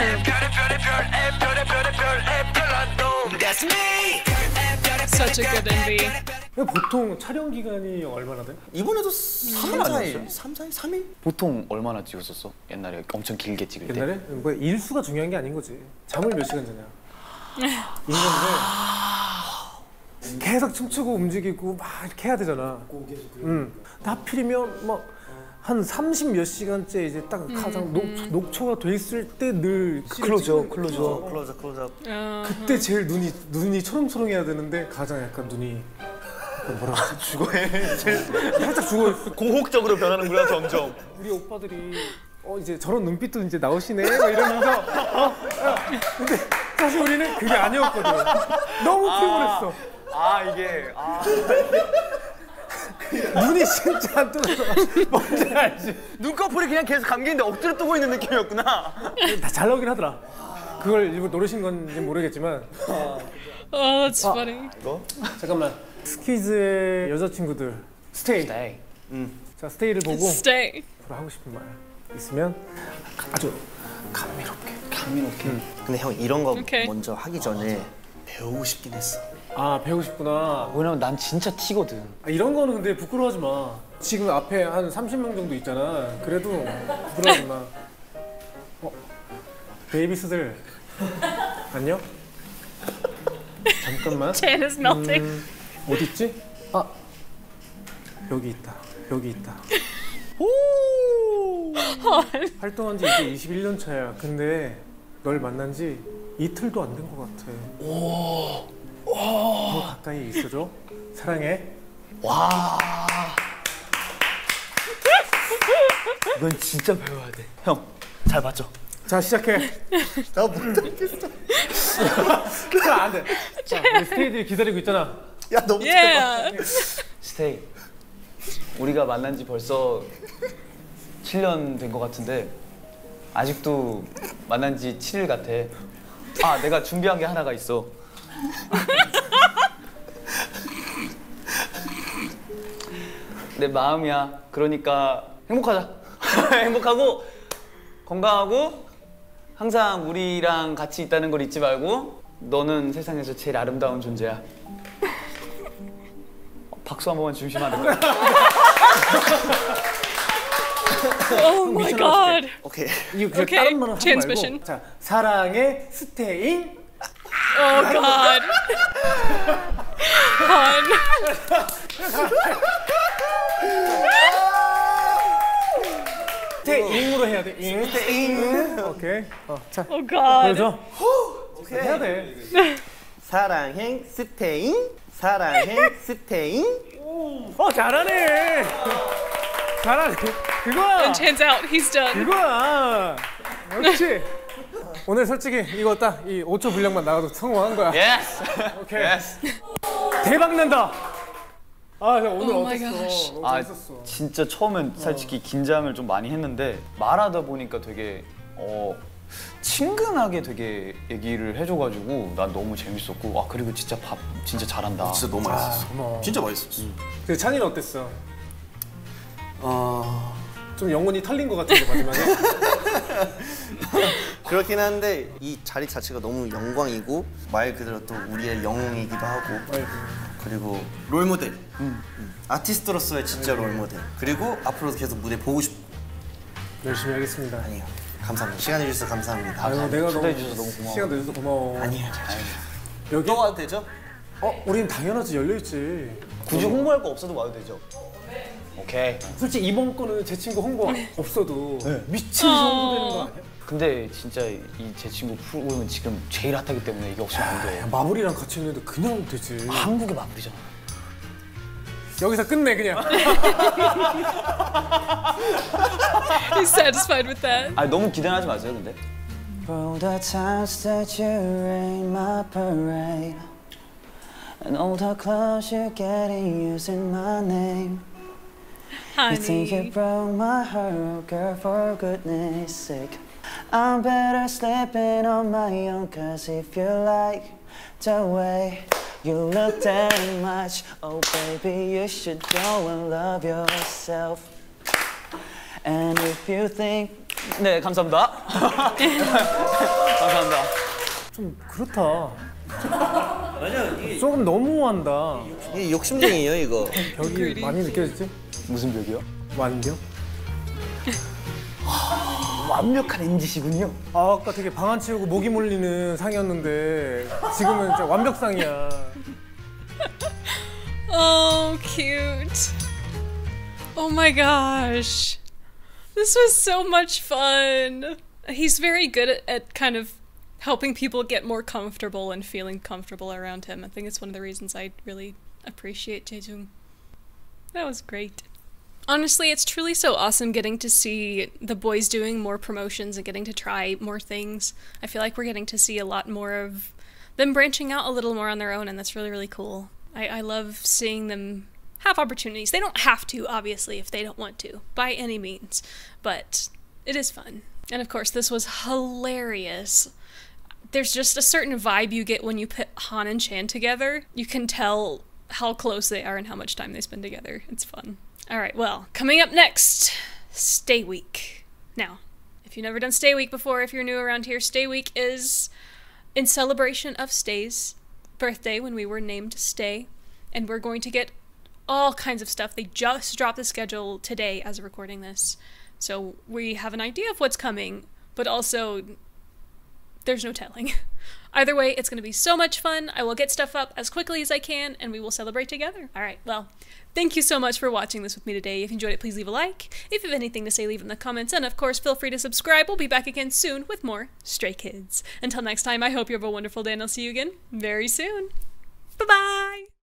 S1: Such a good M V.
S2: 보통 촬영 기간이 얼마나 돼?
S4: 이번에도 삼, 사일, 삼, 사일, 삼 일?
S3: 보통 얼마나 찍었었어? 옛날에 엄청 길게 찍을 때.
S2: 옛날에 뭐 일수가 중요한 게 아닌 거지. 잠을 몇 시간 자냐. 이런 건데 계속 춤추고 움직이고 막 이렇게 해야 되잖아. 응. 하필이면 막 한 삼십 몇 시간째 이제 딱 가장 녹, 녹초가 돼 있을 때 늘 클로즈업, 클로즈업.
S4: 클로즈업, 클로즈업.
S1: Uh,
S2: 그때 제일 눈이 눈이 초롱초롱해야 되는데 가장 약간 눈이 약간 뭐라 그러지? 죽어해. 살짝 죽어 있어.
S3: 고혹적으로 변하는구나 점점.
S2: 우리 오빠들이 어 이제 저런 눈빛도 이제 나오시네 막 이러면서 어? 어. 근데 사실 우리는 그게 아니었거든. 너무 피곤했어.
S3: 아 이게 아.
S2: 눈이 진짜 안 뜨거워. 뭔지 알지?
S3: 눈꺼풀이 그냥 계속 감기는데 억지로 뜨고 있는 느낌이었구나.
S2: 다 잘 나오긴 하더라. 그걸 일부러 노리신 건지 모르겠지만.
S1: oh, that's funny.
S2: 잠깐만. 스키즈의 여자친구들 스테이.
S3: 네.
S2: 자 스테이를 보고
S1: Stay.
S2: 앞으로 하고 싶은 말 있으면 아주 감미롭게.
S3: 감미롭게.
S4: 근데 형 이런 거
S1: 오케이.
S4: 먼저 하기 전에 배우고 싶긴 했어.
S2: 아 배우고 싶구나.
S3: 왜냐면 난 진짜 티거든.
S2: 아, 이런 거는 근데 부끄러워하지 마. 지금 앞에 한 삼십 명 정도 있잖아. 그래도 부끄러워하지 마. 어? 베이비스들 안녕? 잠깐만.
S1: Chan is melting.
S2: 음, 어디 있지? 아 여기 있다. 여기 있다. 활동한 지 이제 이십일 년 차야. 근데 널 만난 지 이틀도 안 된 것 같아. 오. 더 가까이 있어줘. 사랑해.
S3: 와. 이건 진짜 배워야 돼. 형, 잘 봤죠?
S2: 자 시작해.
S4: 나 못하겠어.
S2: 자, 안 돼. 자, 우리 스테이들이 기다리고 있잖아.
S4: 야 너무
S1: Yeah.
S3: 스테이. 우리가 만난 지 벌써 칠 년 된 것 같은데 아직도 만난 지 칠 일 같아. 아, 내가 준비한 게 하나가 있어. 내 마음이야. 그러니까 행복하자. 행복하고 건강하고 항상 우리랑 같이 있다는 걸 잊지 말고 너는 세상에서 제일 아름다운 존재야. 어, 박수 한 번만 주시면 안 될까요?
S1: Oh my god.
S4: 오케이.
S2: 이거 그냥
S1: 오케이,
S2: 다른 말은 하지
S1: transmission.
S2: 말고. 자, 사랑해 스테인.
S1: Oh god. Han.
S2: 스테인으로 해야 돼. 잉. 스테인. 오케이. 어, 자,
S1: Oh god.
S2: 보여줘. 해야 돼.
S4: 사랑행 스테인. 사랑행 스테인.
S2: 어, 잘하네. 잘하네. 그거야.
S1: And Chan's out. He's done.
S2: 그거야. 역시. 오늘 솔직히 이거 딱 이 오 초 분량만 나가도 성공한 거야.
S3: 예스.
S2: 오케이.
S3: 예스.
S2: 대박 난다. 아, 야, 오늘
S1: Oh my
S2: 어땠어?
S1: gosh.
S2: 너무
S3: 아,
S2: 재밌었어.
S3: 진짜 처음엔 솔직히 긴장을 좀 많이 했는데 말하다 보니까 되게 어 친근하게 되게 얘기를 해줘가지고 난 너무 재밌었고 아 그리고 진짜 밥 진짜 잘한다.
S4: 진짜 너무 맛있었어.
S2: 고마워.
S4: 진짜 맛있었어.
S2: 그 찬이는 어땠어?
S4: 어...
S2: 좀 영혼이 털린 것 같은데 마지막에.
S4: 그렇긴 한데 이 자리 자체가 너무 영광이고 말 그대로 또 우리의 영웅이기도 하고
S2: 아이고.
S4: 그리고 롤모델. 음. 아티스트로서의 진짜 롤모델. 그리고 앞으로도 계속 무대 보고 싶.
S2: 열심히 하겠습니다.
S4: 아니요. 감사합니다. 시간 내주셔서 감사합니다.
S2: 아유, 내가 너무
S3: 초대해 주셔서 너무 고마워.
S2: 시간 내줘서 고마워.
S4: 아니에요.
S2: 여기
S4: 또 와도 되죠?
S2: 어, 우린 당연하지 열려 있지.
S3: 굳이 홍보할 거 없어도 와도 되죠? 오케이.
S2: 솔직히 이번 거는 제 친구 홍보 없어도 미친 홍보되는 거 아니야?
S3: 근데 진짜 이 제 친구 프로그램은 지금 제일 핫하기 때문에 이게 없으면 안 돼.
S2: 야, 마블이랑 같이 했는데 그냥 되지.
S3: 한국의 마블이잖아.
S2: 여기서 끝내 그냥.
S1: He's satisfied with that.
S3: 아 너무 기대하지 마세요 근데.
S6: For the times that you rain my parade and all the clothes you're getting using my name. You think you
S1: Honey.
S6: broke my heart, girl, for goodness sake. I'm better sleeping on my own, cause if you like the way you look that much, oh baby, you should go and love yourself. And if you think
S3: 네 감사합니다. 감사합니다.
S2: 좀 그렇다. 조금 너무한다.
S4: 이게 욕심쟁이에요 이거.
S2: 벽이 많이 느껴지지?
S3: 무슨 벽이요?
S2: 완벽?
S3: 완벽한 엠지시군요.
S2: 아, 아까 되게 방안 치우고 모기 몰리는 상이었는데 지금은 진짜 완벽상이야.
S1: Oh, cute. Oh my gosh. This was so much fun. He's very good at, at kind of helping people get more comfortable and feeling comfortable around him. I think it's one of the reasons I really appreciate Jaejung. That was great. Honestly, it's truly so awesome getting to see the boys doing more promotions and getting to try more things. I feel like we're getting to see a lot more of them branching out a little more on their own, and that's really, really cool. I, I love seeing them have opportunities. They don't have to, obviously, if they don't want to, by any means, but it is fun. And of course, this was hilarious. There's just a certain vibe you get when you put Han and Chan together. You can tell how close they are and how much time they spend together. It's fun. All right, well, coming up next, Stay Week. Now, if if you've never done Stay Week before, if you're new around here, Stay Week is in celebration of Stay's birthday when we were named Stay, and we're going to get all kinds of stuff. They just dropped the schedule today as of recording this, so we have an idea of what's coming, but also there's no telling. Either way, it's going to be so much fun. I will get stuff up as quickly as I can, and we will celebrate together. All right, well, thank you so much for watching this with me today. If you enjoyed it, please leave a like. If you have anything to say, leave it in the comments, and of course, feel free to subscribe. We'll be back again soon with more Stray Kids. Until next time, I hope you have a wonderful day, and I'll see you again very soon. Bye-bye!